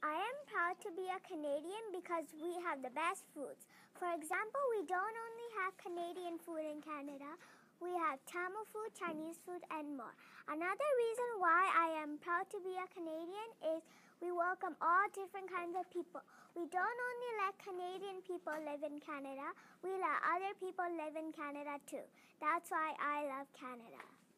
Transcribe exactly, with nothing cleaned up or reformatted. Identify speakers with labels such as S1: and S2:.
S1: I am proud to be a Canadian because we have the best foods. For example, we don't only have Canadian food in Canada, we have Tamil food, Chinese food, and more. Another reason why I am proud to be a Canadian is we welcome all different kinds of people. We don't only let Canadian people live in Canada, we let other people live in Canada too. That's why I love Canada.